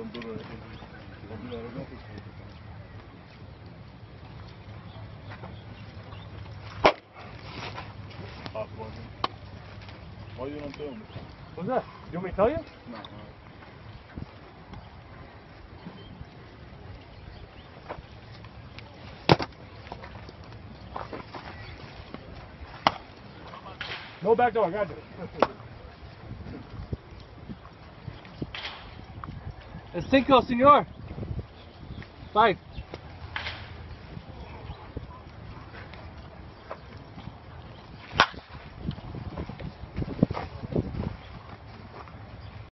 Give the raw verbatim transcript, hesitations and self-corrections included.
Why you don't tell me? What's that? You want me to tell you? No. No back door, I got you. Es cinco, señor. Five.